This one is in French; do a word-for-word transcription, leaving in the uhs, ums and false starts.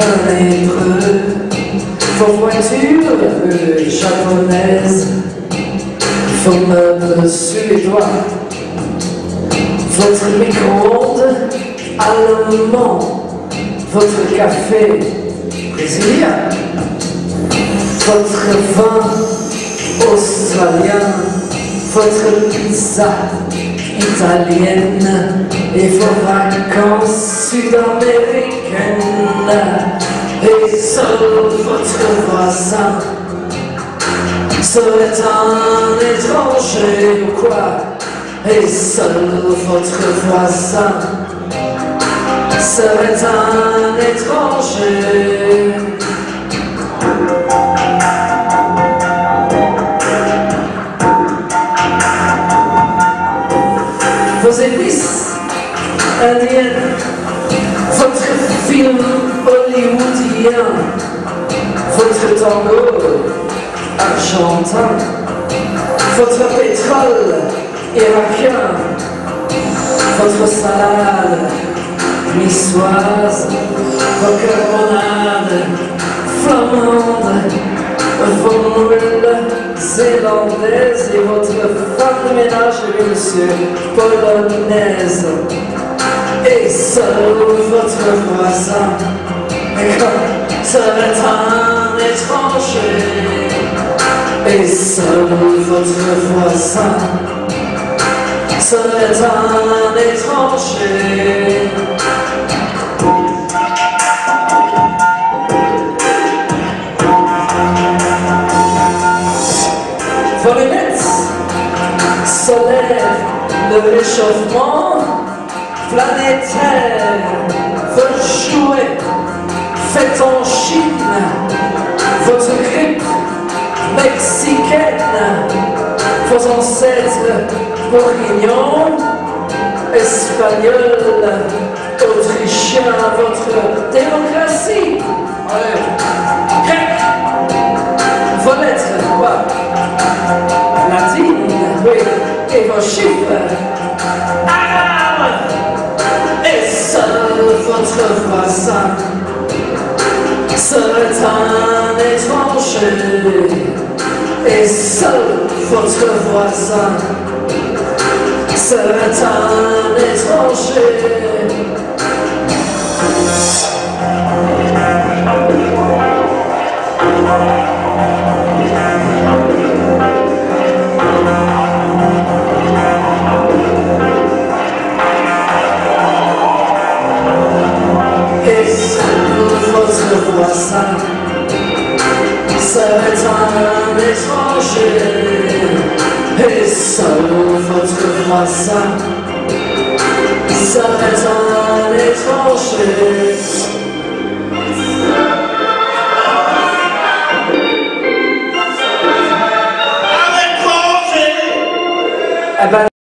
un lépreux. Vos voitures euh, japonaises, vos meubles suédois, votre micro-ondes allemand, votre café brésilien, votre vin australien, votre pizza italienne et vos vacances sud-américaines. Et seul votre voisin serait un étranger ou quoi? Et seul votre voisin serait un étranger. Vos épices indiennes, votre film hollywoodien, votre tango argentin, votre pétrole irakien, votre salade niçoise, vos carbonades flamandes, vos moules zélandaises et votre femme de ménage, oui monsieur, polonaise. Et seul votre voisin serait un étranger. Et seul votre voisin serait un étranger. Vos lunettes solaires, le réchauffement planétaire, vos jouets faits en Chine, votre grippe mexicaine, vos ancêtres bourguignons, espagnols, autrichiens, votre démocratie, grec, vos lettres, quoi, latines, oui, et vos chiffres, arabes, et seul votre voisin serait un étranger. Et seul votre voisin serait un étranger. Et seul votre voisin serait un étranger. Et seul votre voisin serait un étranger. Un étranger. Eh ben